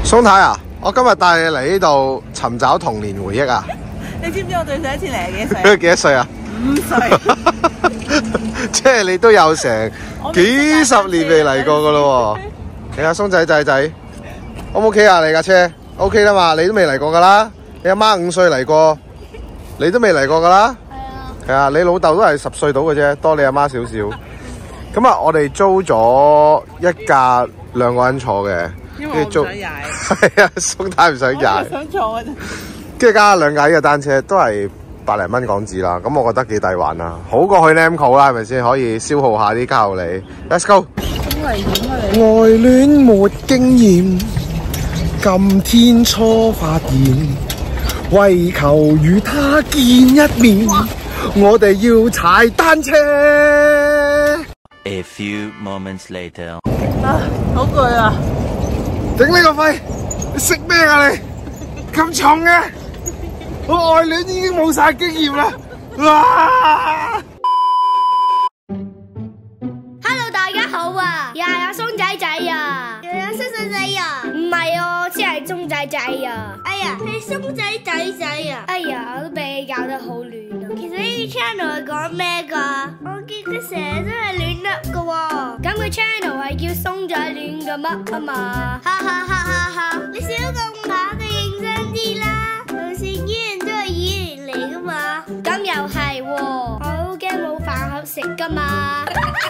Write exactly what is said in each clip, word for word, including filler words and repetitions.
松太啊，我今日帶你嚟呢度尋找童年回憶啊！ 你知唔知我對上一次嚟係幾歲？ 幾多歲啊？ 五歲。 即係你都有成幾十年未嚟過噶咯喎！你阿松仔仔仔 ，O 唔 OK 啊？你架車 OK 啦嘛？你都未嚟過噶啦，你阿媽五歲嚟過，你都未嚟過噶啦。係啊。係啊，你老豆都係十歲到嘅啫，多你阿媽少少。咁啊，我哋租咗一架兩個人坐嘅， 因為我唔想踩。 係啊，松太唔想踩。 我想坐啊！ 跟住加兩架呢個單車都係百零蚊港紙啦，咁我覺得幾抵玩啦，好過去 Namco 啦，係咪先？可以消耗下啲卡路里。Let's go！ 好危險啊你！ 愛戀沒經驗，今天初發現，為求與他見一面，我哋要踩單車。 A few moments later， 啊，好攰啊！ 頂你個肺！你食咩啊你？咁重嘅！我愛戀已經冇晒經驗啦！哇 ！Hello， 大家好啊！又係阿松仔仔啊！又係阿松仔仔啊！唔係哦，先係松仔仔啊！哎呀，係松仔仔仔啊！哎呀，我都俾你搞得好亂啊！其實呢個 channel 係講咩噶？我記得成日都係亂噏噶喎！咁個 channel 係叫松仔亂咁噏啊嘛！哈哈哈哈哈！你少咁打嘅認真啲啦！就算演員都係演員嚟噶嘛！咁又係喎，我好驚冇飯盒食噶嘛！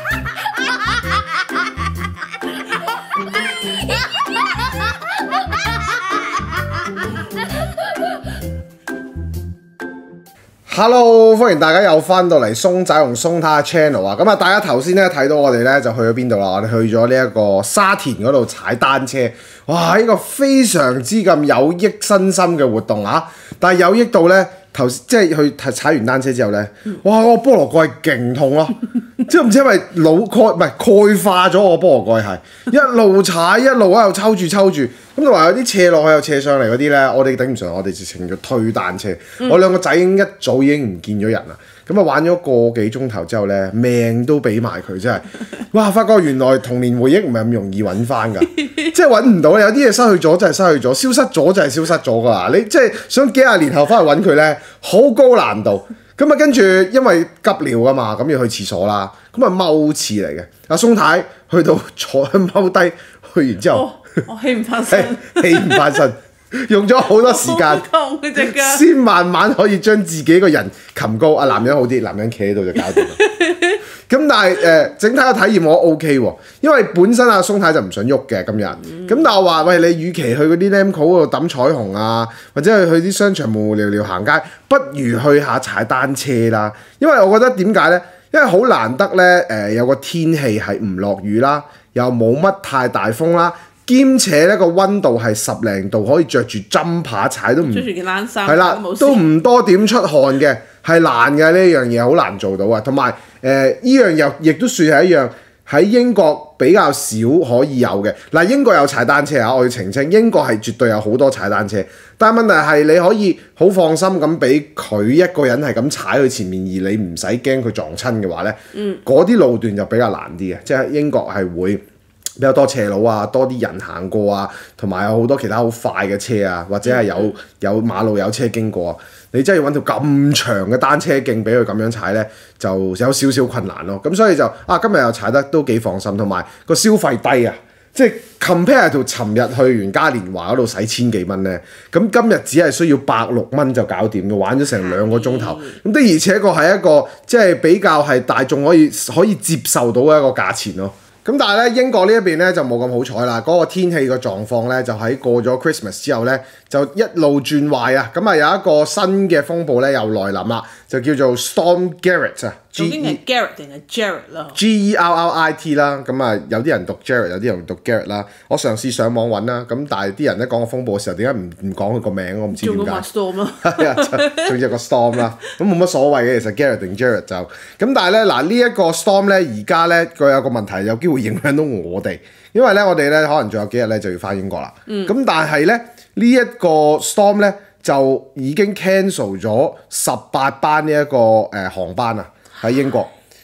Hello， 歡迎大家又翻到嚟松仔同松太 channel 啊！咁啊，大家頭先咧睇到我哋咧就去咗邊度啦？我哋去咗呢一個沙田嗰度踩單車，哇！呢個非常之咁有益身心嘅活動啊！但係有益到咧頭即係去踩完單車之後咧，哇！個菠蘿蓋係勁痛咯，即係唔知因為腦鈣唔係鈣化咗我菠蘿蓋係一路踩一路喺度抽住抽住。咁同埋有啲斜落去又斜上嚟嗰啲咧，我哋頂唔順，我哋直情就推單車。嗯、我兩個仔已經一早已經唔見咗人啦。咁啊玩咗個幾鐘頭之後咧，命都俾埋佢，真係哇！發覺原來童年回憶唔係咁容易揾翻㗎，即係揾唔到。有啲嘢失去咗就係失去咗，消失咗就係消失咗㗎啦。你即係想幾廿年後翻去揾佢咧，好高難度。咁啊跟住因為急尿㗎嘛，咁要去廁所啦。咁啊踎廁嚟嘅，阿松太去到坐踎低，去完之後。哦我起唔翻身， 起唔翻身，用咗好多時間， 痛嘅隻腳， 先慢慢可以將自己個人擒高。啊，男人好啲，男人企喺度就搞掂。咁但係誒、呃，整體嘅體驗我 OK 喎，因為本身阿松太就唔想喐嘅今日。咁、嗯、但係我話喂，你與其去嗰啲 Namco 嗰度抌彩虹啊，或者去去啲商場無無聊聊行街，不如去下踩單車啦。因為我覺得點解咧？因為好難得咧，誒、呃、有個天氣係唔落雨啦，又冇乜太大風啦。兼且咧個溫度係十零度，可以着住針扒踩都唔着住件冷衫，係啦，都唔多點出汗嘅，係難嘅呢樣嘢，好難做到啊！同埋誒依樣又亦都算係一樣喺英國比較少可以有嘅。嗱，英國有踩單車啊，我要澄清，英國係絕對有好多踩單車，但係問題係你可以好放心咁俾佢一個人係咁踩去前面，而你唔使驚佢撞親嘅話咧，嗰啲、嗯、路段就比較難啲嘅，即係英國係會比較多斜路啊，多啲人行過啊，同埋有好多其他好快嘅車啊，或者係有有馬路有車經過啊，你真係要揾條咁長嘅單車徑俾佢咁樣踩呢，就有少少困難咯。咁所以就啊，今日又踩得都幾放心，同埋個消費低啊，即係 compare 到尋日去完嘉年華嗰度使千幾蚊呢，咁今日只係需要百六蚊就搞掂嘅，玩咗成兩個鐘頭，咁的而且確係一個即係比較係大眾可以可以接受到嘅一個價錢咯。咁但係咧，英國呢一邊咧就冇咁好彩啦。嗰、那個天氣嘅狀況咧，就喺過咗 Christmas 之後咧，就一路轉壞啊。咁啊有一個新嘅風暴咧又來臨啦，就叫做 Storm Gerrit 啊。 究竟係 Garrett 定係 Jared 啦 ？G E R R I T 啦。咁啊有啲人讀 Jared， 有啲人讀 Garrett 啦。我嘗試上網揾啦。咁但係啲人咧講個風暴嘅時候，點解唔唔講佢個名？我唔知點解。仲有個 storm 咯。係啊，仲有個 storm 啦。咁冇乜所謂嘅，其實 Garrett 定 Jared 就咁。但係咧嗱，呢一個 storm 咧而家咧佢有個問題，有機會影響到我哋，因為咧我哋咧可能仲有幾日咧就要翻英國啦。咁、嗯、但係咧呢一、這個 storm 咧就已經 cancel 咗十八班呢、這、一個誒、呃、航班啊喺英國。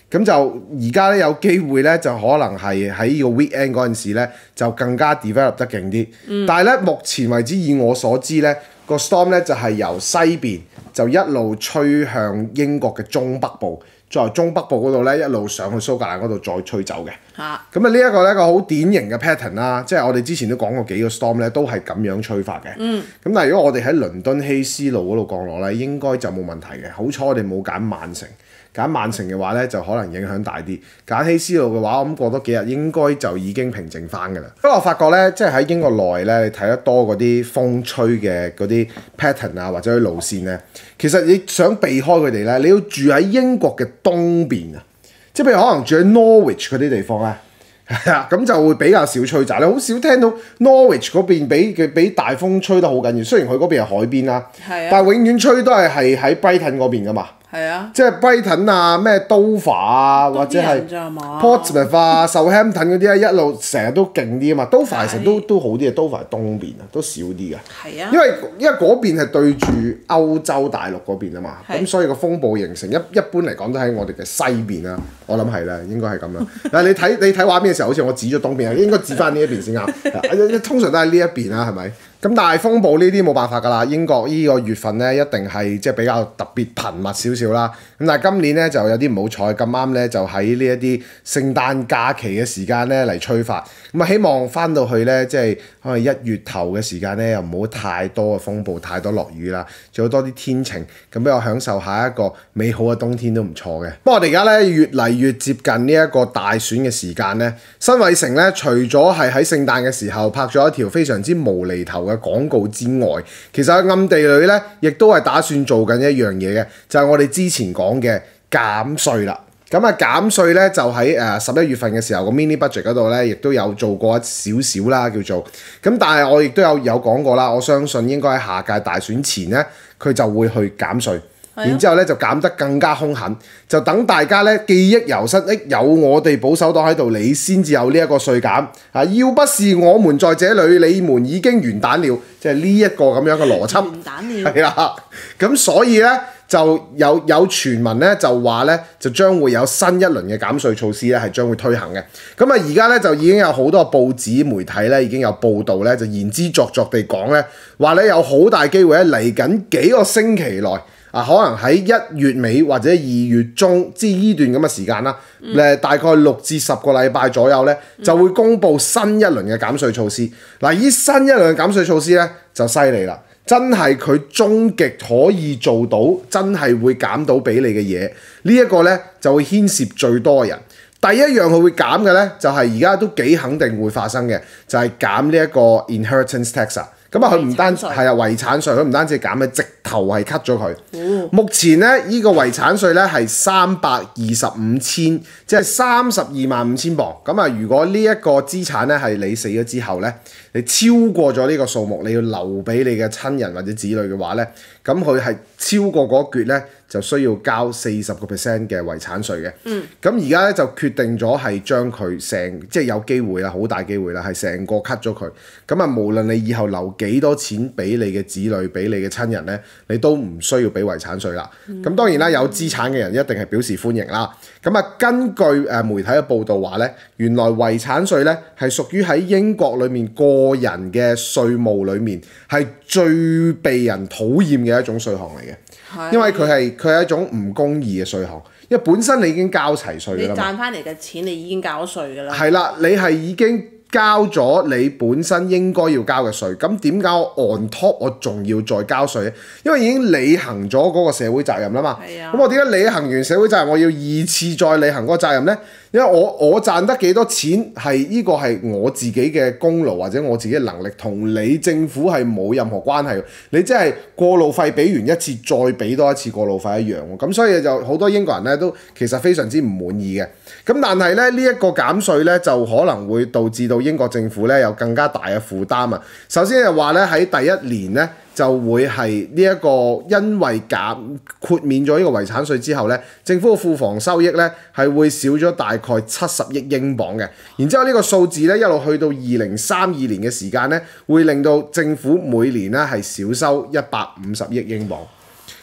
咁就而家咧有機會咧就可能係喺呢個 weekend 嗰陣時咧就更加 develop 得勁啲。嗯、但係咧目前為止以我所知咧個 storm 咧就係、是、由西邊就一路吹向英國嘅中北部，再由中北部嗰度咧一路上去蘇格蘭嗰度再吹走嘅。嚇！咁啊呢一個咧一個好典型嘅 pattern 啦，即係我哋之前都講過幾個 storm 咧都係咁樣吹法嘅。嗯。咁但係如果我哋喺倫敦希斯路嗰度降落咧，應該就冇問題嘅。好彩我哋冇揀曼城。揀曼城嘅話咧，就可能影響大啲；揀希斯路嘅話，我諗過多幾日應該就已經平靜翻㗎啦。不過我發覺咧，即係喺英國內咧，你睇得多嗰啲風吹嘅嗰啲 pattern 啊，或者啲路線咧，其實你想避開佢哋咧，你要住喺英國嘅東邊啊，即係譬如可能住喺 Norwich 嗰啲地方咧，係啊，咁就會比較少吹襲。你好少聽到 Norwich 嗰邊俾佢俾大風吹得好緊要，雖然佢嗰邊係海邊啦， 係啊， 但係永遠吹都係係喺 Brighton 嗰邊㗎嘛。 係啊， 即係 Brighton 啊、咩 Dover 啊，或者係 Portsmouth 啊、Southampton 嗰啲咧，一路成日都勁啲啊嘛。Dover 其實都都好啲啊 Dover 係東邊啊，都少啲嘅。 係啊， 因為因為嗰邊係對住歐洲大陸嗰邊啊嘛，咁所以個風暴形成一一般嚟講都喺我哋嘅西邊啦。我諗係啦，應該係咁啦。但係你睇你睇畫面嘅時候，好似我指咗東邊啊，應該指翻呢一邊先啱。通常都係呢一邊啦，係咪？咁但係風暴呢啲冇辦法㗎啦，英國呢個月份咧一定係即係比較特別頻密少少啦。咁但係今年咧就有啲唔好彩，咁啱咧就喺呢一啲聖誕假期嘅時間咧嚟吹發。咁啊希望翻到去咧即係可能一月頭嘅時間咧又唔好太多嘅風暴，太多落雨啦，仲有多啲天晴，咁俾我享受下一個美好嘅冬天都唔錯嘅。不過我哋而家咧越嚟越接近呢一個大選嘅時間咧，辛偉誠咧除咗係喺聖誕嘅時候拍咗一條非常之無厘頭嘅廣告之外，其實喺暗地裏咧，亦都係打算做緊一樣嘢嘅，就係、是、我哋之前講嘅減稅啦。咁啊減稅咧就喺誒十一月份嘅時候個 mini budget 嗰度咧，亦都有做過一少少啦，叫做咁。但係我亦都有有講過啦，我相信應該喺下屆大選前咧，佢就會去減稅。然之後咧就減得更加兇狠，就等大家咧記憶猶新，誒有我哋保守黨喺度，你先至有呢一個稅減啊！要不是我們在這裏，你們已經完蛋了，即係呢一個咁樣嘅邏輯。 完蛋了。 係啦，咁所以咧就有有傳聞咧就話咧就將會有新一輪嘅減稅措施咧係將會推行嘅。咁啊而家咧就已經有好多報紙媒體咧已經有報道咧就言之鑿鑿地講咧話咧有好大機會咧嚟緊幾個星期內。啊，可能喺一月尾或者二月中，即係呢段咁嘅時間啦，誒、嗯、大概六至十個禮拜左右咧，就會公布新一輪嘅減稅措施。嗱、嗯，依新一輪嘅減稅措施咧就犀利啦，真係佢終極可以做到，真係會減到俾你嘅嘢。這個、呢一個咧就會牽涉最多嘅人。第一樣佢會減嘅咧，就係而家都幾肯定會發生嘅，就係、是、減呢一個 inheritance tax 啊。咁啊，佢唔單係啊遺產稅，佢唔單止減嘅，直頭係 cut 咗佢。哦、目前咧，呢、這個遺產稅咧係三百二十五千，即係三十二萬五千磅。咁啊，如果呢一個資產咧係你死咗之後咧，你超過咗呢個數目，你要留俾你嘅親人或者子女嘅話咧，咁佢係超過嗰橛咧，就需要交四十個 percent 嘅遺產稅嘅。嗯。咁而家咧就決定咗係將佢成，即係有機會啦，好大機會啦，係成個 cut 咗佢。咁啊，無論你以後留幾多錢俾你嘅子女、俾你嘅親人咧，你都唔需要俾遺產稅啦。咁、嗯、當然啦，有資產嘅人一定係表示歡迎啦。咁啊，根據誒媒體嘅報道話咧，原來遺產稅咧係屬於喺英國裏面個人嘅稅務裏面係最被人討厭嘅一種稅項嚟嘅。因為佢係佢係一種唔公義嘅稅項，因為本身你已經交齊稅㗎啦嘛。 你賺翻嚟嘅錢，你已經交咗稅㗎啦。 係啦，你係已經交咗你本身應該要交嘅稅，咁點解我 on top 我仲要再交稅咧？因為已經履行咗嗰個社會責任啦嘛。係啊。咁我點解履行完社會責任，我要二次再履行嗰個責任咧？因為我我賺得幾多錢係呢個係我自己嘅功勞或者我自己嘅能力，同你政府係冇任何關係。你即係過路費俾完一次，再俾多一次過路費一樣喎。咁所以就好多英國人咧都其實非常之唔滿意嘅。咁但係咧呢一個減稅咧就可能會導致到英國政府咧有更加大嘅負擔啊。首先就話咧喺第一年咧就會係呢一個因為減豁免咗呢個遺產稅之後咧，政府嘅庫房收益咧係會少咗大概七十億英鎊嘅。然之後呢個數字咧一路去到二零三二年嘅時間咧，會令到政府每年咧係少收一百五十億英鎊。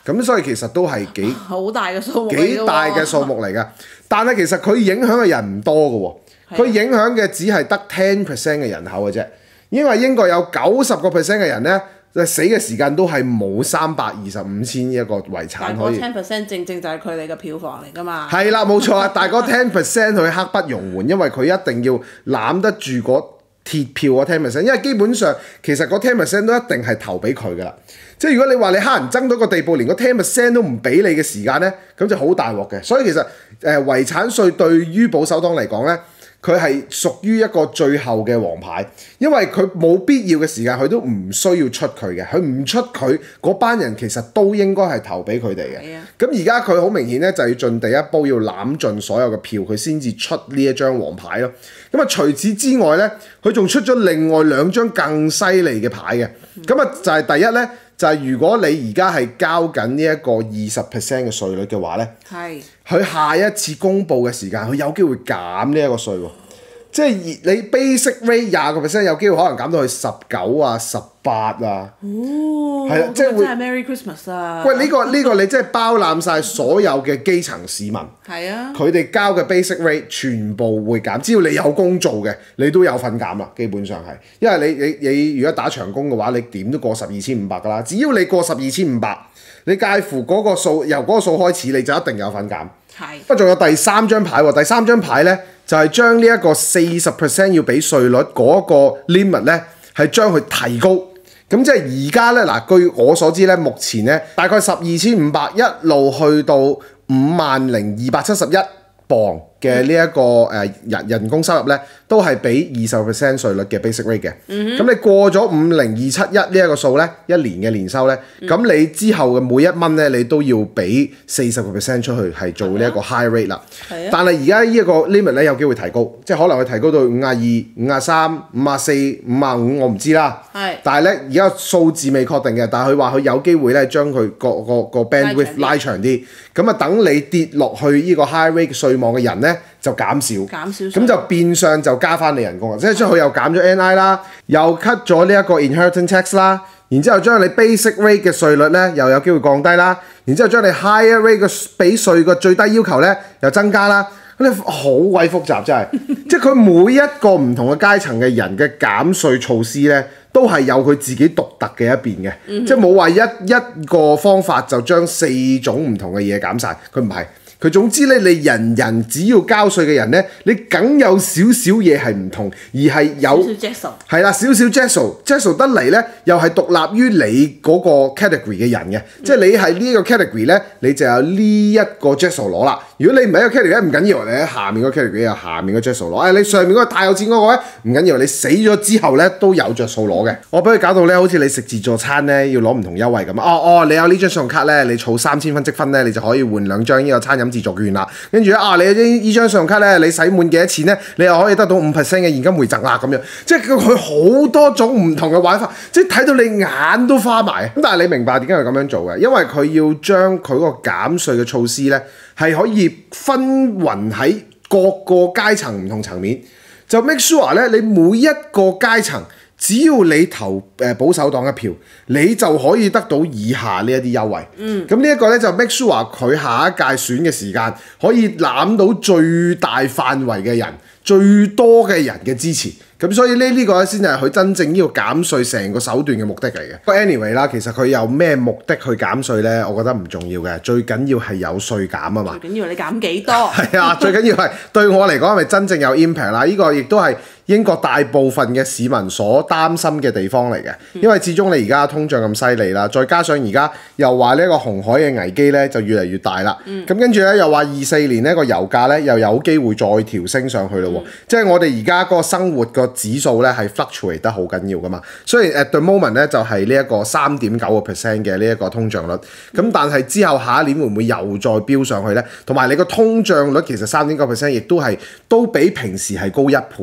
咁所以其實都係幾好大嘅數目嚟㗎喎， 幾大嘅數目嚟㗎。但係其實佢影響嘅人唔多㗎喎，佢影響嘅只係得 ten percent 嘅人口嘅啫。因為英國有九十個 percent 嘅人咧，死嘅時間都係冇三百二十五千一個遺產可以。 但係嗰 ten percent 正正就係佢哋嘅票房嚟㗎嘛。 係啦，冇錯啊！但係嗰 ten percent 佢刻不容緩，因為佢一定要攬得住嗰鐵票嗰 ten percent，因為基本上其實嗰 ten percent 都一定係投俾佢㗎啦。即係如果你話你黑人憎到個地步，連個 ten percent 都唔俾你嘅時間咧，咁就好大鑊嘅。所以其實誒、呃、遺產稅對於保守黨嚟講咧，佢係屬於一個最後嘅王牌，因為佢冇必要嘅時間，佢都唔需要出佢嘅。佢唔出佢嗰班人，其實都應該係投俾佢哋嘅。咁而家佢好明顯咧，就要盡第一步，要攬盡所有嘅票，佢先至出呢一張王牌咯。咁啊，除此之外咧，佢仲出咗另外兩張更犀利嘅牌嘅。咁啊，就係第一咧。就係如果你而家係交緊呢一個二十 percent 嘅稅率嘅話咧，係佢下一次公佈嘅時間，佢有機會減呢一個稅喎。即係你 basic rate 廿個 percent 有機會可能減到去十九啊、十八啊。 哦， 係啊，即係會。 真係 Merry Christmas 啊！ 喂，呢、呢個呢、呢個你真係包攬晒所有嘅基層市民。 係啊。佢哋交嘅 basic rate 全部會減，只要你有工做嘅，你都有份減啦。基本上係，因為你你你如果打長工嘅話，你點都過十二千五百㗎啦。只要你過十二千五百，你介乎嗰個數由嗰個數開始，你就一定有份減。係。不過仲有第三張牌喎，第三張牌咧就係將呢一個四十 percent 要俾稅率嗰個 limit 咧，係將佢提高。咁即係而家咧嗱，據我所知咧，目前咧大概十二千五百一路去到五萬零二百七十一磅嘅呢一個誒人人工收入咧，都係俾二十 percent 稅率嘅 basic rate 嘅。咁、嗯、你過咗五零二七一呢一個數咧，一年嘅年收咧，咁、嗯、你之後嘅每一蚊咧，你都要俾四十個 percent 出去係做呢一個 high rate 啦。係啊。但係而家呢一個 limit 咧有機會提高，即係可能會提高到五廿二、五廿三、五廿四、五廿五，我唔知啦。係。但係咧而家數字未確定嘅，但係佢話佢有機會咧將佢個個個 bandwidth 拉長啲，咁啊等你跌落去呢個 high rate 稅網嘅人咧就減少，減少，咁就變相就加翻你人工啊！即係將佢又減咗 N I 啦，又 cut 咗呢一個 inheritance tax 啦，然之後將你 basic rate 嘅稅率咧又有機會降低啦，然之後將你 higher rate 嘅俾稅嘅最低要求咧又增加啦，咁你好鬼複雜真係，即係佢每一個唔同嘅階層嘅人嘅減稅措施咧，都係有佢自己獨特嘅一邊嘅，嗯、即係冇話一一個方法就將四種唔同嘅嘢減晒，佢唔係。佢總之咧，你人人只要交稅嘅人咧，你梗有少少嘢係唔同，而係有係啦，少少 Jessel，Jessel 得嚟咧，又係獨立於你嗰個 category 嘅人嘅，嗯、即係你係呢個 category 咧，你就有呢一個 Jessel 攞啦。如果你唔係一個 category 唔緊要，你喺下面個 category 有下面個 Jessel 攞。誒、哎，你上面嗰個太有錢嗰個咧，唔緊要，你死咗之後咧都有着數攞嘅。我俾佢搞到咧，好似你食自助餐咧要攞唔同優惠咁。哦哦，你有呢張信用卡咧，你儲三千分積分咧，你就可以換兩張呢個餐飲自助券啦，跟住啊，你呢依張信用卡咧，你使滿幾多錢咧，你又可以得到五 percent 嘅現金回贈啦，咁樣，即係佢好多種唔同嘅玩法，即係睇到你眼都花埋。咁但係你明白點解佢咁樣做嘅？因為佢要將佢個減稅嘅措施咧，係可以分勻喺各個階層唔同層面，就 make sure 咧，你每一個階層。只要你投誒保守黨一票，你就可以得到以下呢一啲優惠。嗯，咁呢一個咧就 make sure 佢下一屆選嘅時間可以攬到最大範圍嘅人、最多嘅人嘅支持。咁所以呢呢個咧先係佢真正呢個減稅成個手段嘅目的嚟嘅。不過 anyway 啦，其實佢有咩目的去減稅咧？我覺得唔重要嘅，最緊要係有稅減啊嘛。 最緊要你減幾多？ 係啊，最緊要係對我嚟講係咪真正有 impact 啦？呢個亦都係英國大部分嘅市民所擔心嘅地方嚟嘅，因為始終你而家通脹咁犀利啦，再加上而家又話呢一個紅海嘅危機咧就越嚟越大啦。咁跟住咧又話二四年呢個油價咧又有機會再調升上去咯喎，嗯、即係我哋而家個生活個指數咧係 fluctuate 得好緊要噶嘛。雖然 at the moment 咧就係呢一個三點九個 percent 嘅呢一個通脹率，咁、嗯、但係之後下一年會唔會又再飆上去咧？同埋你個通脹率其實三點九 percent 亦都係都比平時係高一倍㗎。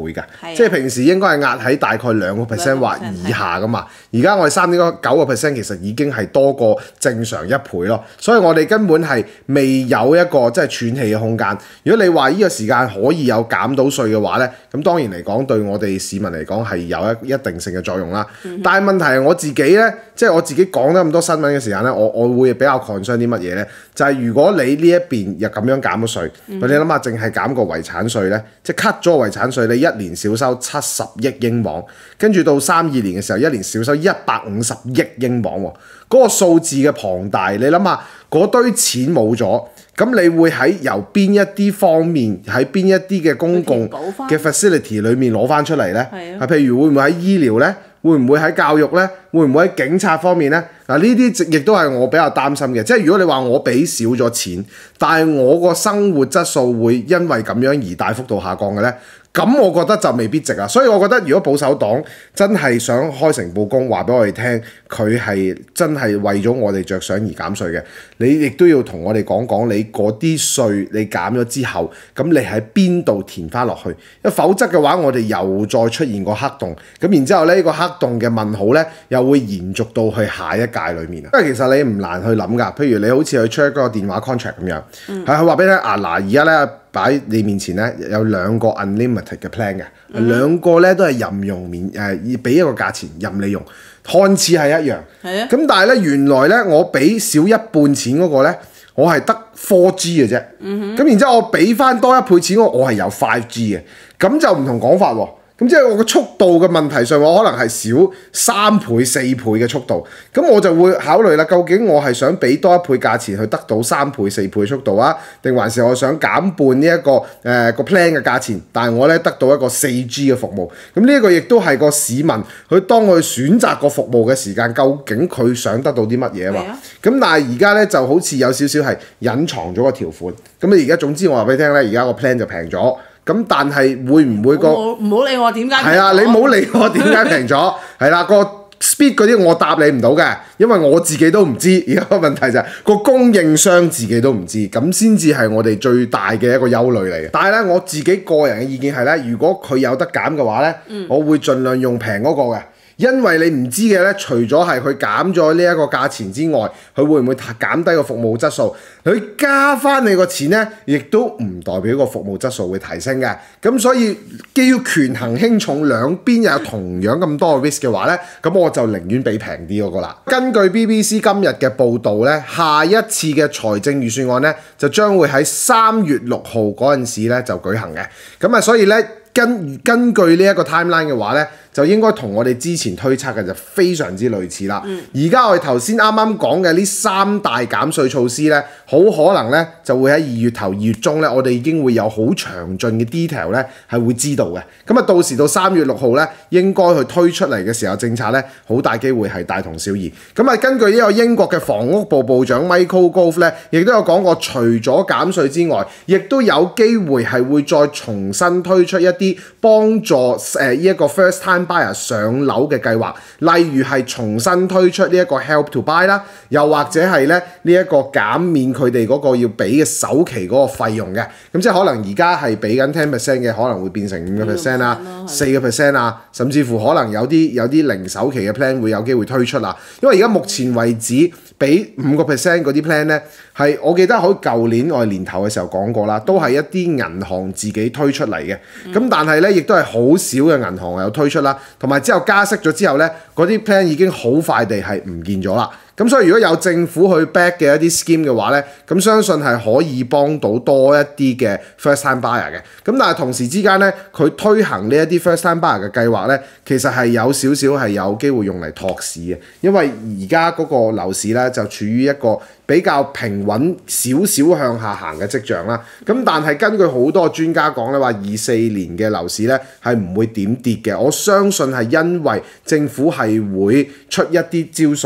即係平時應該係壓喺大概兩個 percent 或以下噶嘛。而家我哋三點九個 percent 其實已經係多過正常一倍咯，所以我哋根本係未有一個即係喘氣嘅空間。如果你話呢個時間可以有減到稅嘅話咧，咁當然嚟講對我哋市民嚟講係有一一定性嘅作用啦。嗯、但係問題係我自己咧，即係我自己講得咁多新聞嘅時間咧，我我會比較 concern 啲乜嘢咧？就係、是、如果你呢一邊又咁樣減咗稅，嗯、你諗下淨係減個遺產稅咧，即係 cut 咗個遺產稅，你一年少收七十億英鎊，跟住到三二年嘅時候，一年少收一百五十億英鎊喎，嗰、那個數字嘅龐大，你諗下嗰堆錢冇咗，咁你會喺由邊一啲方面，喺邊一啲嘅公共嘅 facility 裏面攞翻出嚟咧？係啊，譬如會唔會喺醫療咧？會唔會喺教育咧？會唔會喺警察方面咧？嗱，呢啲亦都係我比較擔心嘅。即係如果你話我俾少咗錢，但係我個生活質素會因為咁樣而大幅度下降嘅咧，咁我覺得就未必值啊。所以我覺得如果保守黨真係想開誠佈公話俾我哋聽，佢係真係為咗我哋着想而減稅嘅，你亦都要同我哋講講你嗰啲稅你減咗之後，咁你喺邊度填翻落去？因為否則嘅話，我哋又再出現個黑洞，咁然之後咧，呢個黑洞嘅問號咧，又會延續到去下一屆裏面啊。因為其實你唔難去諗㗎，譬如你好似去 check 嗰個電話 contract 咁樣，係佢話俾你聽啊，嗱而家咧擺你面前咧有兩個 unlimited 嘅 plan 嘅，嗯、兩個咧都係任用免誒，俾、呃、一個價錢任你用，看似係一樣，係啊。咁但係咧原來咧我俾少一半錢嗰個咧，我係得 four G 嘅啫，咁、嗯、哼然之後我俾翻多一倍錢嗰個，我係有 five G 嘅，咁就唔同講法喎。咁即係我個速度嘅問題上，我可能係少三倍、四倍嘅速度，咁我就會考慮啦。究竟我係想俾多一倍價錢去得到三倍、四倍速度啊，定還是我想減半呢、這、一個誒、呃、個 plan 嘅價錢，但係我咧得到一個四 G 嘅服務。咁呢一個亦都係個市民佢當佢選擇個服務嘅時間，究竟佢想得到啲乜嘢啊嘛？咁、啊、但係而家咧就好似有少少係隱藏咗個條款。咁你而家總之我話俾你聽咧，而家個 plan 就平咗。咁但係會唔會個唔好理我點解係啊？你唔好理我點解平咗係啦，個 speed 嗰啲我答你唔到嘅，因為我自己都唔知。而家個問題就係、是、個供應商自己都唔知，咁先至係我哋最大嘅一個憂慮嚟嘅。但係咧，我自己個人嘅意見係咧，如果佢有得減嘅話咧，嗯、我會盡量用平嗰個嘅。因為你唔知嘅咧，除咗係佢減咗呢一個價錢之外，佢會唔會減低個服務質素？佢加翻你個錢咧，亦都唔代表個服務質素會提升嘅。咁所以既要權衡輕重，兩邊有同樣咁多嘅 risk 嘅話咧，咁我就寧願俾平啲嗰個啦。根據 B B C 今日嘅報導咧，下一次嘅財政預算案咧，就將會喺三月六號嗰陣時咧就舉行嘅。咁啊，所以咧根根據呢一個 timeline 嘅話咧，就應該同我哋之前推測嘅就非常之類似啦。而家、嗯、我哋頭先啱啱講嘅呢三大減稅措施咧，好可能咧就會喺二月頭、二月中咧，我哋已經會有好詳盡嘅 detail 咧係會知道嘅。咁啊，到時到三月六號咧，應該去推出嚟嘅時候政策咧，好大機會係大同小異。咁啊，根據呢個英國嘅房屋部部長 Michael Gove 咧，亦都有講過，除咗減稅之外，亦都有機會係會再重新推出一啲幫助誒呢一個 first time buyer 上樓嘅計劃，例如係重新推出呢一個 help to buy 啦，又或者係咧呢一個減免佢哋嗰個要俾嘅首期嗰個費用嘅。咁即係可能而家係俾緊 ten percent 嘅，可能會變成五個 percent 啊、四個 percent 啊，甚至乎可能有啲有啲零首期嘅 plan 會有機會推出啦。因為而家目前為止俾五個 percent 嗰啲 plan 咧，係我記得好舊年我哋年頭嘅時候講過啦，都係一啲銀行自己推出嚟嘅。咁、嗯、但係咧，亦都係好少嘅銀行有推出啦。同埋之後加息咗之後咧，嗰啲 plan 已經好快地係唔見咗啦。咁所以如果有政府去 back 嘅一啲 scheme 嘅話咧，咁相信係可以幫到多一啲嘅 first time buyer 嘅。咁但係同時之間咧，佢推行呢一啲 first time buyer 嘅計劃咧，其實係有少少係有機會用嚟托市嘅，因為而家嗰個樓市咧就處於一個比較平穩少少向下行嘅跡象啦。咁但係根據好多專家講咧，話二四年嘅樓市咧係唔會點跌嘅。我相信係因為政府係會出一啲招數，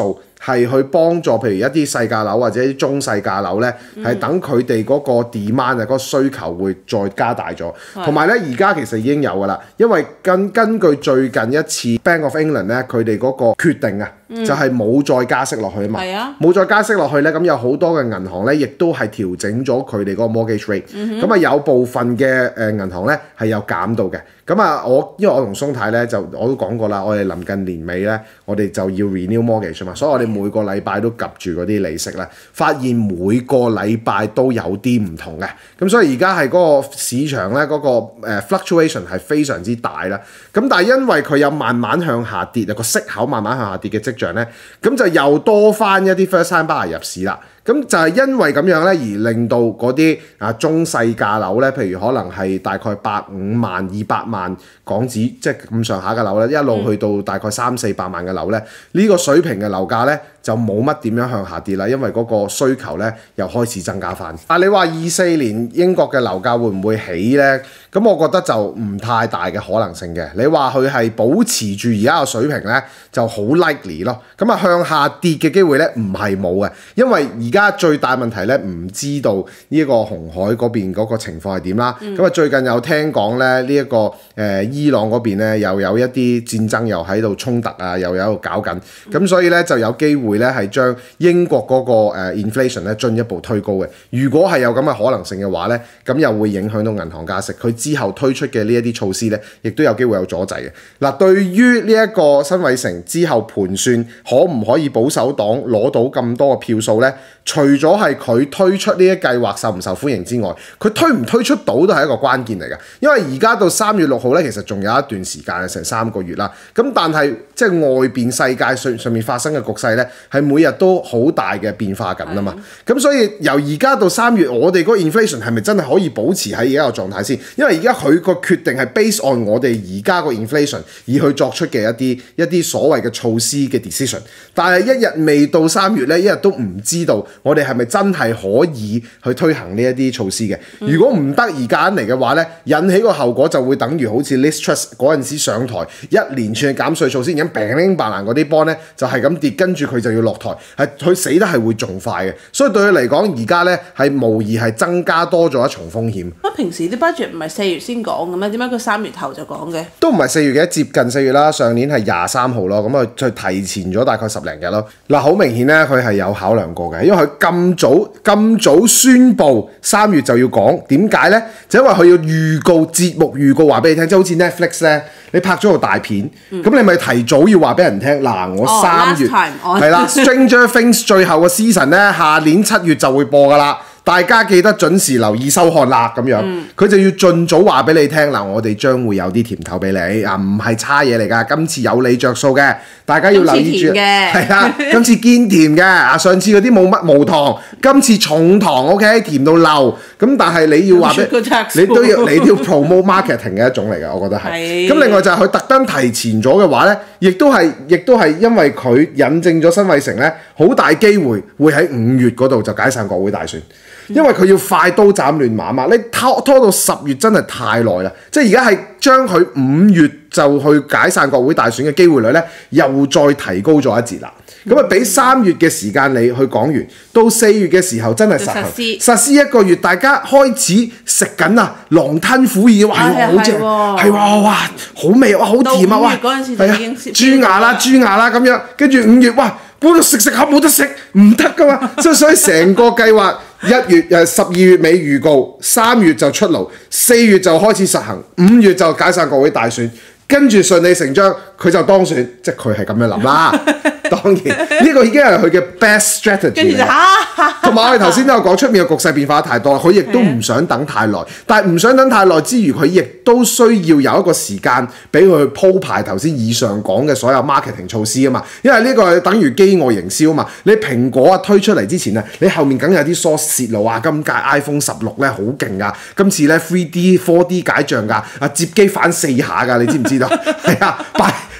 係去幫助譬如一啲細價樓或者啲中細價樓咧，係、嗯、等佢哋嗰個 demand 啊嗰個需求會再加大咗。同埋咧，而家其實已經有㗎啦，因為根根據最近一次 Bank of England 咧，佢哋嗰個決定啊。嗯、就係冇再加息落去啊嘛，冇、啊、再加息落去咧，咁有好多嘅銀行咧，亦都係調整咗佢哋嗰個 mortgage rate，咁啊、嗯、有部分嘅誒銀行咧係有減到嘅，咁啊我因為我同松太咧就我都講過啦，我哋臨近年尾咧，我哋就要 renew mortgage 嘛，所以我哋每個禮拜都及住嗰啲利息咧，發現每個禮拜都有啲唔同嘅，咁所以而家係嗰個市場咧嗰、嗰個、uh, fluctuation 係非常之大啦，咁但係因為佢有慢慢向下跌啊，個息口慢慢向下跌嘅跡象咧，咁就又多翻一啲 first time buyer 入市啦。咁就係因為咁樣咧，而令到嗰啲啊中細價樓咧，譬如可能係大概百五萬、二百萬港紙，即係咁上下嘅樓咧，一路去到大概三四百萬嘅樓咧，呢、呢個水平嘅樓價咧就冇乜點樣向下跌啦，因為嗰個需求咧又開始增加翻。啊，你話二四年英國嘅樓價會唔會起咧？咁我覺得就唔太大嘅可能性嘅。你話佢係保持住而家個水平咧，就好 likely 咯。咁啊向下跌嘅機會咧唔係冇嘅，因為而而家最大問題咧，唔知道呢一個紅海嗰邊嗰個情況係點啦。咁啊、嗯、最近有聽講咧，呢、這、一個誒、呃、伊朗嗰邊咧又有一啲戰爭又喺度衝突啊，又有喺度搞緊。咁、嗯、所以咧就有機會咧係將英國嗰個誒 inflation 咧進一步推高嘅。如果係有咁嘅可能性嘅話咧，咁又會影響到銀行加息。佢之後推出嘅呢一啲措施咧，亦都有機會有阻滯嘅。嗱，對於呢一個辛偉誠之後盤算可唔可以保守黨攞到咁多嘅票數咧？除咗係佢推出呢一計劃受唔受歡迎之外，佢推唔推出到都係一個關鍵嚟嘅。因為而家到三月六號咧，其實仲有一段時間，成三個月啦。咁但係即係外邊世界上上面發生嘅局勢咧，係每日都好大嘅變化緊啊嘛。咁、嗯、所以由而家到三月，我哋嗰個 inflation 係咪真係可以保持喺而家個狀態先？因為而家佢個決定係 based on 我哋而家個 inflation 而去作出嘅一啲一啲所謂嘅措施嘅 decision。但係一日未到三月咧，一日都唔知道。我哋係咪真係可以去推行呢一啲措施嘅？如果唔得而夾硬嚟嘅話咧，引起個後果就會等於好似 Liz Truss 嗰陣時上台一連串嘅減稅措施，咁平零白蘭嗰啲波咧就係咁跌，跟住佢就要落台，係佢死得係會仲快嘅。所以對佢嚟講，而家咧係無疑係增加多咗一重風險。 乜平時啲 budget 唔係四月先講嘅咩？點解佢三月頭就講嘅？ 都唔係四月嘅，接近四月啦。上年係廿三號咯，咁啊就提前咗大概十零日咯。嗱，好明顯咧，佢係有考量過嘅，因為佢咁早咁早宣佈三月就要講，點解呢？就因為佢要預告節目預告話俾你聽，即係好似 Netflix 咧，你拍咗個大片，咁、嗯、你咪提早要話俾人聽，嗱，我三月係啦，Stranger Things 最後個 season 咧，下年七月就會播噶啦。大家記得準時留意收看啦，咁樣佢、嗯、就要盡早話俾你聽嗱，我哋將會有啲甜頭俾你啊，唔係差嘢嚟㗎，今次有你着數嘅，大家要留意住，係啊，今次堅甜嘅啊，上次嗰啲冇乜無糖，今次重糖 ，OK， 甜到漏，咁但係你要話俾你都要你都要 promote marketing 嘅一種嚟㗎，我覺得係。咁另外就係佢特登提前咗嘅話咧，亦都係亦都係因為佢引證咗辛偉誠咧，好大機會會喺五月嗰度就解散國會大選。因為佢要快刀斬亂麻嘛，你拖拖到十月真係太耐啦，即係而家係將佢五月就去解散國會大選嘅機會率咧，又再提高咗一截啦。咁啊，俾三月嘅時間你去講完，到四月嘅時候真係實行實施，實施一個月，大家開始食緊啊，狼吞虎咽，哇，好正，係喎，哇，好味，哇，好甜啊，哇，係啊，豬牙啦，豬牙啦咁樣，跟住五月，哇，嗰度食食下冇得食，唔得噶嘛，所以所以成個計劃。一月誒十二月尾預告，三月就出爐，四月就開始實行，五月就解散國會大選，跟住順理成章佢就當選，即係佢係咁樣諗啦。當然呢、這個已經係佢嘅 best strategy。跟住就同埋我哋頭先都有講，出面嘅局勢變化太多，佢亦都唔想等太耐。但係唔想等太耐之餘，佢亦都需要有一個時間俾佢去鋪排頭先以上講嘅所有 marketing 措施啊嘛。因為呢個係等於飢餓營銷啊嘛。你蘋果啊推出嚟之前啊，你後面梗有啲 source 泄露啊，今屆 iPhone 十六咧好勁噶，今次咧 three D、four D 解像噶，啊接機反四下噶，你知唔知道？係啊，拜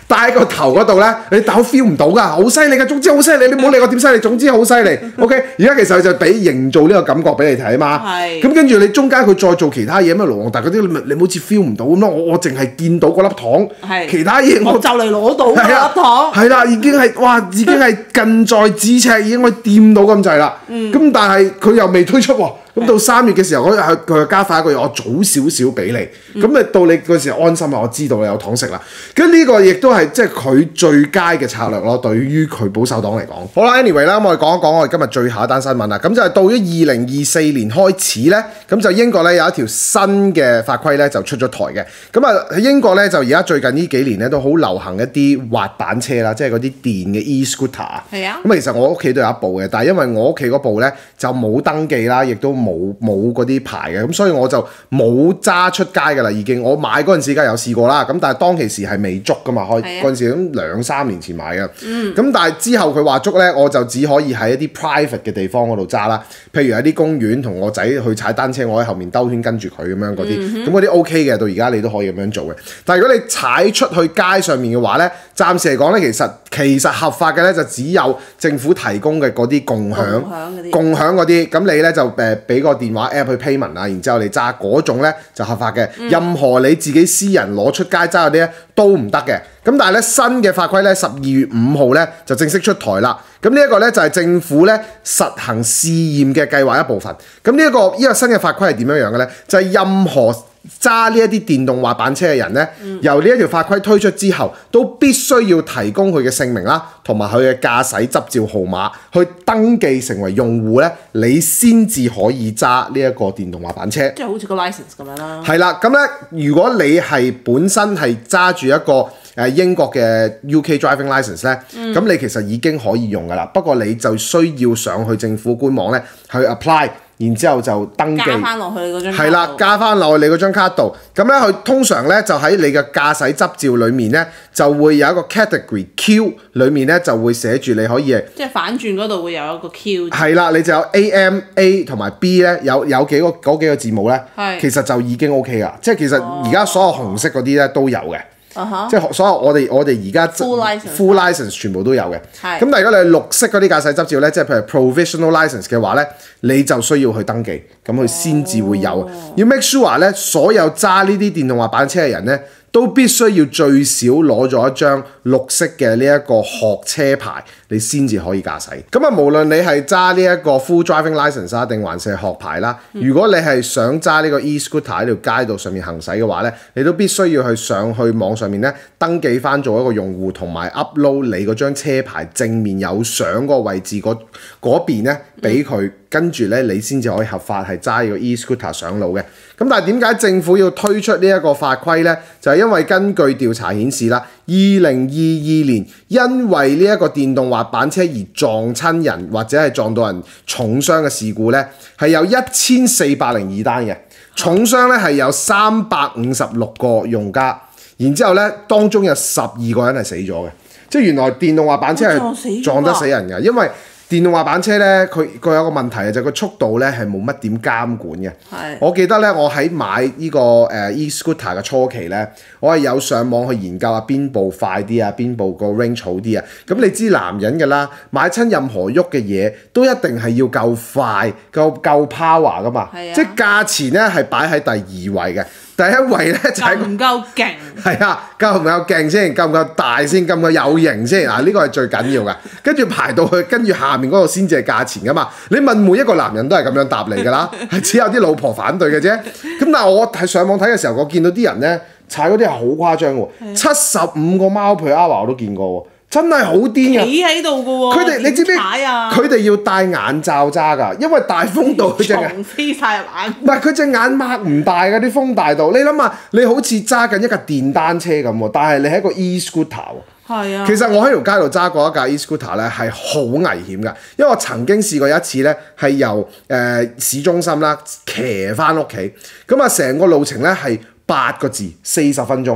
戴喺個頭嗰度咧，你但 feel 唔到㗎，好犀利㗎，總之好犀利，你唔好理我點犀利，總之好犀利。OK， 而家其實佢就俾營造呢個感覺俾你睇啊嘛。 係。 咁跟住你中間佢再做其他嘢咩盧旺達嗰啲，你你好似 feel 唔到咁咯。我我淨係見到嗰粒糖， 係其他嘢我我就嚟攞到嗰係啊粒糖。 係啦，已經係哇，已經係近在咫尺，已經可以掂到咁滯啦。咁、但係佢又未推出喎。咁到三月嘅時候，佢佢又加快一個月，我早少少俾你。咁誒、到你嗰時候安心啦，我知道你有糖食啦。咁呢個亦都係即係佢最佳嘅策略咯，對於佢保守黨嚟講。好啦 ，anyway 啦，我哋講一講我哋今日最後一單新聞啦。咁就係到咗二零二四年開始咧，咁就英國咧有一條新嘅法規咧就出咗台嘅。咁啊喺英國咧就而家最近呢幾年咧都好流行一啲滑板車啦，即係嗰啲電嘅 e-scooter。 係啊。 咁其實我屋企都有一部嘅，但係因為我屋企嗰部咧就冇登記啦，亦都冇冇嗰啲牌嘅，咁所以我就冇揸出街㗎啦。已經我買嗰陣時梗係有試過啦，咁但係當其時係未捉㗎嘛，開嗰陣時咁兩三年前買嘅。咁、嗯、但係之後佢話捉咧，我就只可以喺一啲 private 嘅地方嗰度揸啦，譬如喺啲公園同我仔去踩單車，我喺後面兜圈跟住佢咁樣嗰啲，咁嗰啲 OK 嘅，到而家你都可以咁樣做嘅。但係如果你踩出去街上面嘅話咧，暫時嚟講咧，其實其實合法嘅咧就只有政府提供嘅嗰啲共享共享嗰啲，咁你咧就誒俾個電話 app 去 payment 啊，然之後你揸嗰種咧就合法嘅。嗯、任何你自己私人攞出街揸嗰啲咧都唔得嘅。咁但係咧新嘅法規咧十二月五號咧就正式出台啦。咁呢一個咧就係政府咧實行試驗嘅計劃一部分。咁呢一個呢、呢個新嘅法規係點樣樣嘅咧？就係、是、任何揸呢一啲電動滑板車嘅人咧，嗯、由呢一條法規推出之後，都必須要提供佢嘅姓名啦，同埋佢嘅駕駛執照號碼，去登記成為用戶咧，你先至可以揸呢一個電動滑板車。 即係好似個 license 咁樣啦。 係啦，咁咧如果你係本身係揸住一個誒英國嘅 U K driving license 咧，咁、嗯、你其實已經可以用噶啦。不過你就需要上去政府官網咧去 apply。然之後就登記， 加翻落去你嗰張卡度。 係啦，加翻落去你嗰張卡度。咁咧，佢通常咧就喺你嘅駕駛執照裡面咧，就會有一個 category Q 裡面咧就會寫住你可以。 即係反轉嗰度會有一個 Q。係啦，你就有 A M A 同埋 B 咧，有有幾個嗰幾個字母咧，其實就已經 OK 噶。即係其實而家所有紅色嗰啲咧都有嘅。Uh-huh. 即係所有我哋我哋而家 full license full license 全部都有嘅。咁但係如果你係綠色嗰啲駕駛執照咧，即係譬如 provisional license 嘅話咧，你就需要去登記，咁佢先至會有。Oh. 要 make sure 咧，所有揸呢啲電動滑板車嘅人咧，都必須要最少攞咗一張綠色嘅呢一個學車牌，你先至可以駕駛。咁啊，無論你係揸呢一個 full driving license 啊，定還是係學牌啦，嗯、如果你係想揸呢個 e-scooter 喺條街道上面行駛嘅話咧，你都必須要去上去網上面咧登記翻做一個用戶，同埋 upload 你嗰張車牌正面有相嗰個位置嗰嗰邊咧俾佢，跟住咧你先至可以合法係揸呢個 e-scooter 上路嘅。咁但係點解政府要推出呢一個法規咧？就係因為根據調查顯示啦，二零二二年因為呢一個電動滑板車而撞親人或者係撞到人重傷嘅事故咧，係有一千四百零二單嘅，重傷咧係有三百五十六個用家，然之後咧當中有十二個人係死咗嘅，即係原來電動滑板車係撞得死人㗎，因為電動滑板車咧，佢佢有個問題啊，就係個速度咧係冇乜點監管嘅。係。我記得咧，我喺買呢個誒 e-scooter 嘅初期咧，我係有上網去研究下邊部快啲啊，邊部個 range 好啲啊。咁你知男人㗎啦，買親任何喐嘅嘢都一定係要夠快、夠夠 power 㗎嘛。係啊。即係價錢咧係擺喺第二位嘅。第一位咧就係、是、 唔夠勁，係啊，夠唔夠勁先，夠唔夠大先，夠唔夠有型先啊！呢、這個係最緊要嘅。跟住排到去，跟住下面嗰度先至係價錢噶嘛。你問每一個男人都係咁樣答你㗎啦，係只有啲老婆反對嘅啫。咁但係我喺上網睇嘅時候，我見到啲人咧踩嗰啲係好誇張喎，七十五個 mile per hour 我都見過喎。真係好癲㗎！ 企喺度㗎喎， 佢哋你知唔知？佢哋要戴眼罩揸㗎，因為大風度佢隻眼飛晒入眼。 唔係佢隻眼擘唔大㗎，啲風大到你諗下，你好似揸緊一架電單車咁喎，但係你係一個 e-scooter 喎。 係啊。 其實我喺條街度揸過一架 e-scooter 咧，係好危險㗎，因為我曾經試過一次咧，係由誒、呃、市中心啦騎翻屋企，咁啊成個路程咧係八個字，四十分鐘。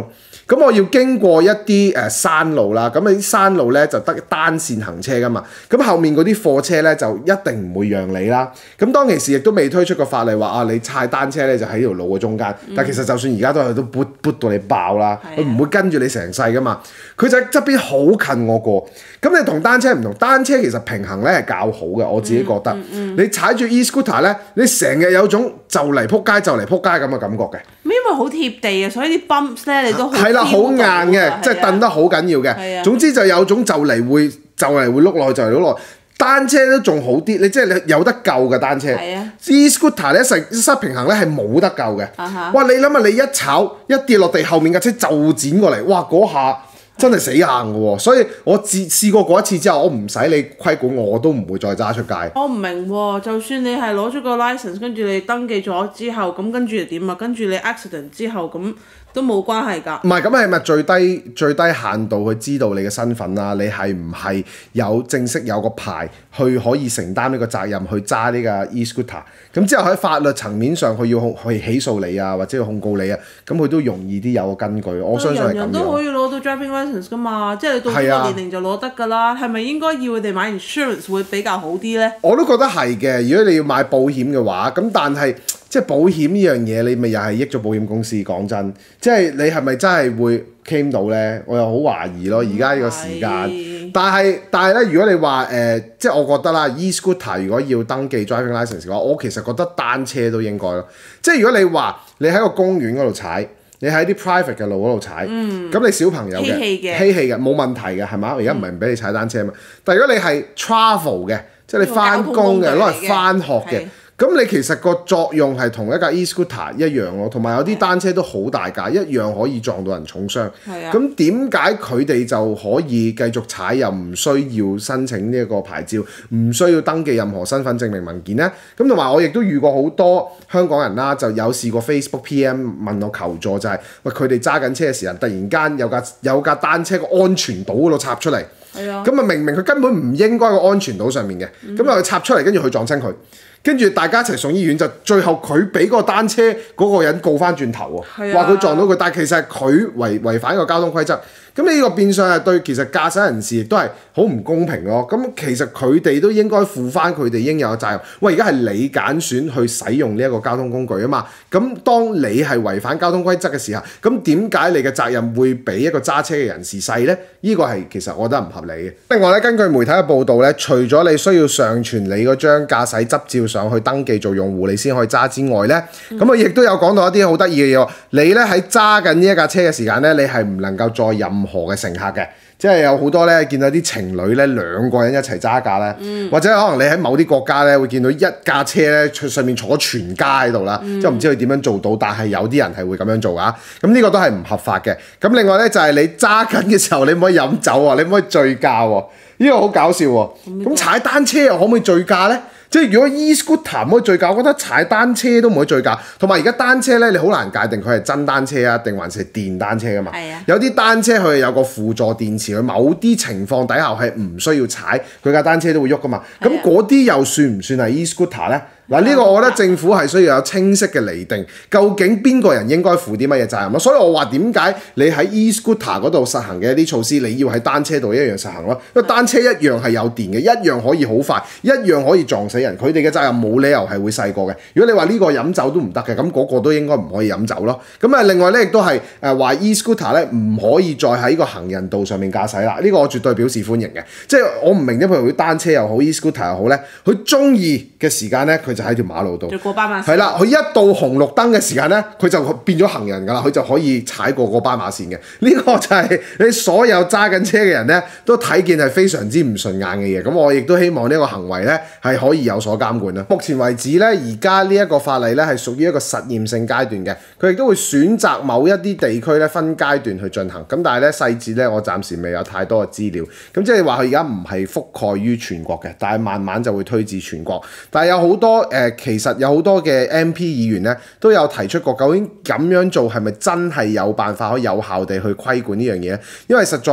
咁我要經過一啲誒、呃、山路啦，咁你啲山路咧就得單線行車噶嘛，咁後面嗰啲貨車咧就一定唔會讓你啦。咁當其時亦都未推出個法例話啊，你踩單車咧就喺條路嘅中間，嗯、但其實就算而家都係都撥撥到你爆啦，佢唔、啊、會跟住你成世噶嘛，佢就喺側邊好近我過。咁你同單車唔同，單車其實平衡咧係較好嘅，我自己覺得。嗯嗯嗯、你踩住 e-scooter 咧，你成日有種就嚟撲街就嚟撲街咁嘅感覺嘅。 因為好貼地啊，所以啲 bumps 咧你都係啦，好硬嘅，即係蹬得好緊要嘅。總之就有種就嚟會就嚟會碌落去就嚟碌落。單車都仲好啲，你即係你有得救嘅單車。e-scooter 咧實失平衡咧係冇得救嘅。Uh huh. 哇！你諗下，你一炒一跌落地，後面架車就剪過嚟，哇！嗰下真係死硬嘅喎。所以我自試過嗰一次之後，我唔使你規管我，我都唔會再揸出街。 我唔明喎，就算你係攞咗個 license，跟住你登記咗之後，咁跟住又點啊？跟住你 accident 之後咁。都冇關係㗎。唔係， 咁係咪最低最低限度去知道你嘅身份啊？你係唔係有正式有個牌去可以承擔呢個責任去揸呢個 e-scooter？ 咁之後喺法律層面上，佢要去起訴你啊，或者要控告你啊，咁佢都容易啲有個根據。我相信係咁樣。人人都可以攞到 driving license 㗎嘛，即係你到呢個年齡就攞得㗎啦。係咪、啊、應該要佢哋買 insurance 會比較好啲咧？ 我都覺得係嘅。如果你要買保險嘅話，咁但係。即係保險呢樣嘢，你咪又係益咗保險公司。講真，即係你係咪真係會 claim 到呢？我又好懷疑咯。而家呢個時間，是但係但係咧，如果你話誒、呃，即係我覺得啦 ，e-scooter 如果要登記 driving license 嘅話，我其實覺得單車都應該咯。即係如果你話你喺個公園嗰度踩，你喺啲 private 嘅路嗰度踩，咁、嗯、你小朋友嘅嬉戲嘅嬉戲嘅冇問題嘅係嘛？而家唔係唔俾你踩單車嘛。但係如果你係 travel 嘅，即係你翻工嘅，攞嚟翻學嘅。咁你其實個作用係同一架 e-scooter 一樣咯，同埋有啲單車都好大架，一樣可以撞到人重傷。咁點解佢哋就可以繼續踩，又唔需要申請呢一個牌照，唔需要登記任何身份證明文件呢？咁同埋我亦都遇過好多香港人啦，就有試過 Facebook P M 問我求助，就係、是、喂佢哋揸緊車嘅時候，突然間有架有架單車個安全島嗰度插出嚟。咁啊、嗯、明明佢根本唔應該個安全島上面嘅，咁啊佢插出嚟，跟住佢撞親佢。跟住大家一齊送醫院，就最後佢俾個單車嗰個人告翻轉頭喎，話佢、啊、撞到佢，但係其實係佢違違反個交通規則。咁呢個變相係對其實駕駛人士亦都係好唔公平咯。咁其實佢哋都應該負翻佢哋應有嘅責任。喂，而家係你揀選去使用呢一個交通工具啊嘛。咁當你係違反交通規則嘅時候，咁點解你嘅責任會比一個揸車嘅人士細呢？呢、這個係其實我覺得唔合理嘅。另外咧，根據媒體嘅報道咧，除咗你需要上傳你嗰張駕駛執照上去登記做用戶，你先可以揸之外咧，咁啊亦都有講到一啲好得意嘅嘢喎。你咧喺揸緊呢一架車嘅時間咧，你係唔能夠載任何嘅乘客嘅，即係有好多咧見到啲情侶咧兩個人一齊揸架咧，嗯、或者可能你喺某啲國家咧會見到一架車咧上面坐全家喺度啦，嗯、即係唔知佢點樣做到，但係有啲人係會咁樣做㗎。咁呢個都係唔合法嘅。咁另外咧就係、是、你揸緊嘅時候，你唔可以飲酒喎，你唔可以醉駕喎。呢、這個好搞笑喎。咁踩單車又可唔可以醉駕咧？即係如果 e-scooter 唔可以醉駕，我覺得踩單車都唔可以醉駕。同埋而家單車咧，你好難界定佢係真單車啊，定還是係電單車噶嘛？係啊。有啲單車佢有個輔助電池，佢某啲情況底下係唔需要踩，佢架單車都會喐噶嘛。咁嗰啲又算唔算係 e-scooter 咧？嗱，呢個我覺得政府係需要有清晰嘅釐定，究竟邊個人應該負啲乜嘢責任咯。所以我話點解你喺 e-scooter 嗰度實行嘅一啲措施，你要喺單車度一樣實行咯。因為單車一樣係有電嘅，一樣可以好快，一樣可以撞死人。佢哋嘅責任冇理由係會細過嘅。如果你話呢個飲酒都唔得嘅，咁嗰個都應該唔可以飲酒咯。咁啊，另外咧亦都係誒話 e-scooter 咧唔可以再喺個行人道上面駕駛啦。呢個我絕對表示歡迎嘅。即係我唔明啫，譬如佢單車又好 e-scooter 又好咧，佢中意嘅時間咧，佢就喺條馬路度， 就過斑馬線。 係啦，佢一到紅綠燈嘅時間咧，佢就變咗行人㗎啦，佢就可以踩過個斑馬線嘅。呢個就係你所有揸緊車嘅人咧，都睇見係非常之唔順眼嘅嘢。咁我亦都希望呢個行為咧係可以有所監管啦。目前為止咧，而家呢一個法例咧係屬於一個實驗性階段嘅，佢亦都會選擇某一啲地區咧分階段去進行。咁但係咧細節咧，我暫時未有太多嘅資料。咁即係話佢而家唔係覆蓋於全國嘅，但係慢慢就會推至全國。但係有好多誒、呃，其實有好多嘅 M P 議員咧都有提出過，究竟咁樣做係咪真係有辦法可以有效地去規管呢樣嘢？因為實在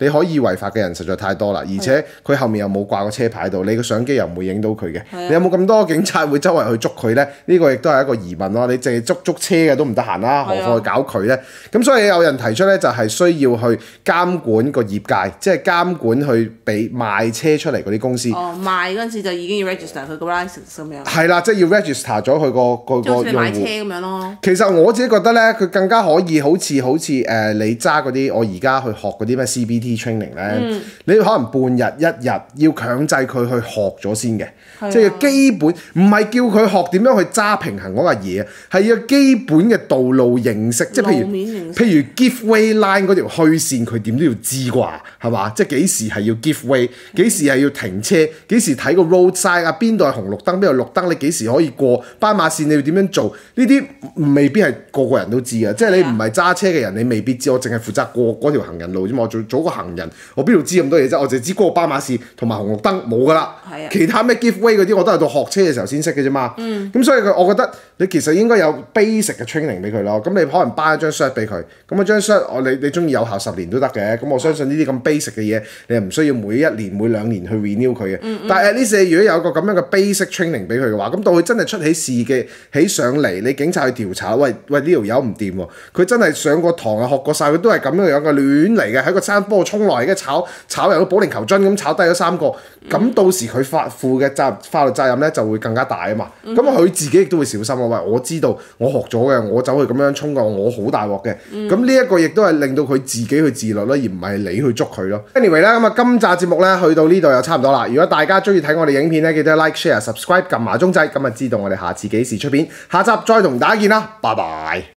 你可以違法嘅人實在太多啦，而且佢後面又冇掛個車牌度，你個相機又唔會影到佢嘅。你有冇咁多警察會周圍去捉佢呢？呢個亦都係一個疑問咯。你淨係捉捉車嘅都唔得閒啦，何況去搞佢呢？咁所以有人提出呢，就係需要去監管個業界，即係監管去俾賣車出嚟嗰啲公司。 哦，賣嗰陣時就已經要 register 佢個 license 咁樣。 係啦，即係要 register 咗佢個個個用戶。 即係買車咁樣咯。其實我自己覺得咧，佢更加可以好似好似誒、呃、你揸嗰啲，我而家去學嗰啲咩 C B T training 咧，嗯、你可能半日一日要強制佢去學咗先嘅，啊、即係基本唔係叫佢學點樣去揸平衡嗰架嘢，係要基本嘅道路認識，即係譬如譬如 give way line 嗰條虛線，佢點都要知啩，係嘛？即係幾時係要 give way， 幾時係要停車，幾時睇個 road sign 啊，邊度係紅綠燈，邊度綠燈，你幾時可以過斑馬線，你要點樣做？呢啲未必係個個人都知啊，即係你唔係揸車嘅人，你未必知。我淨係負責過嗰條行人路啫嘛，我做做個行人，我邊度知咁多嘢啫？我淨係知嗰個斑馬線同埋紅綠燈冇噶啦。 係啊。 其他咩 give way 嗰啲，我都係到學車嘅時候先識嘅啫嘛。 嗯。 咁所以佢，我覺得你其實應該有 basic 嘅 training 俾佢咯。咁你可能頒一張 cert 俾佢，咁啊張 cert 我你你中意有效十年都得嘅。咁我相信呢啲咁 basic 嘅嘢，你係唔需要每一年每兩年去 renew 佢嘅。嗯嗯。但係 at least 如果有個咁樣嘅 basic training 俾佢嘅話，咁到佢真係出起事嘅起上嚟，你警察去調查，喂喂呢條友唔掂喎，佢真係上過堂啊學過晒，佢都係咁樣樣嘅亂嚟嘅，喺個山坡度衝落嚟嘅，炒炒人個保齡球樽咁炒低咗三個，咁、嗯、到時佢發負嘅責法律責任咧就會更加大啊嘛。咁佢、嗯、自己亦都會小心啊。喂，我知道我學咗嘅，我走去咁樣衝過，我好大鑊嘅。咁呢一個亦都係令到佢自己去自律咯，而唔係你去捉佢咯。Anyway 咧，咁啊今集節目咧去到呢度又差唔多啦。如果大家中意睇我哋影片咧，記得 like share subscribe 撳埋鐘掣，咁啊知道我哋下次幾時出片。下集再同大家見啦，拜拜。